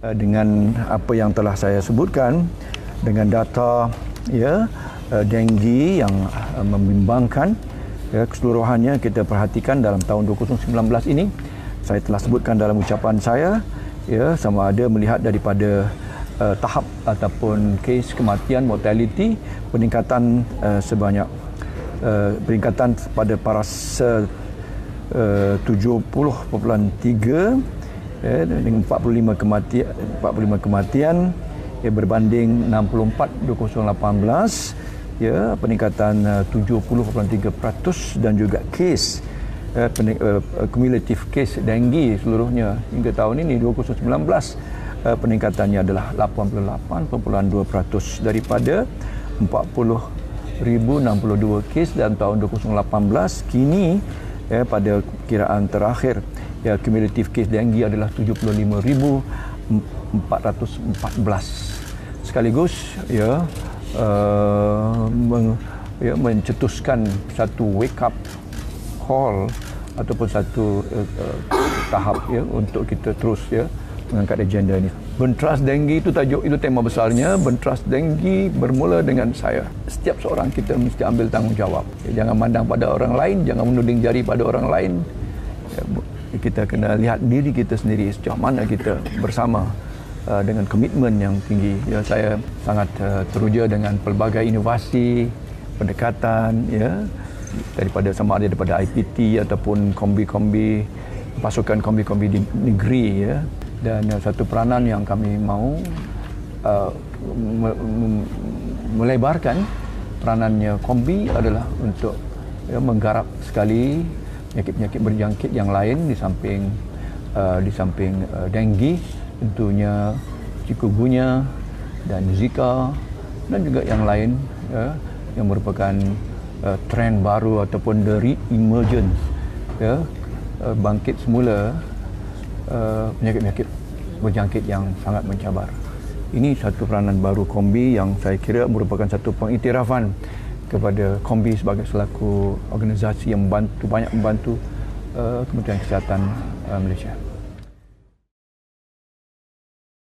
Dengan apa yang telah saya sebutkan, dengan data dengue yang membimbangkan, keseluruhannya kita perhatikan dalam tahun 2019 ini, saya telah sebutkan dalam ucapan saya, sama ada melihat daripada tahap ataupun kes kematian mortality, peningkatan sebanyak peningkatan pada paras 70.3 dengan 45 kematian berbanding 64 2018, peningkatan 70.3% dan juga kes cumulative case dengue seluruhnya hingga tahun ini 2019 peningkatannya adalah 88.2% daripada 40,062 kes dalam tahun 2018. Kini pada kiraan terakhir cumulative case dengue adalah 75,414. Sekaligus mencetuskan satu wake up call ataupun satu tahap untuk kita terus mengangkat agenda ini. Bentras dengue itu tajuk, itu tema besarnya. Bentras dengue bermula dengan saya. Setiap seorang kita mesti ambil tanggungjawab. Jangan mandang pada orang lain, jangan menuding jari pada orang lain. Kita kena lihat diri kita sendiri, sejauh mana kita bersama dengan komitmen yang tinggi. Saya sangat teruja dengan pelbagai inovasi, pendekatan, daripada sama ada daripada IPT ataupun kombi-kombi, pasukan kombi-kombi di negeri, dan satu peranan yang kami mahu melebarkan peranannya kombi adalah untuk menggarap sekali penyakit-penyakit berjangkit yang lain di samping dengue, tentunya chikungunya dan Zika dan juga yang lain yang merupakan trend baru ataupun the re-emergence, bangkit semula penyakit-penyakit berjangkit yang sangat mencabar. Ini satu peranan baru kombi yang saya kira merupakan satu pengiktirafan kepada kombi sebagai selaku organisasi yang banyak membantu Kementerian Kesihatan Malaysia.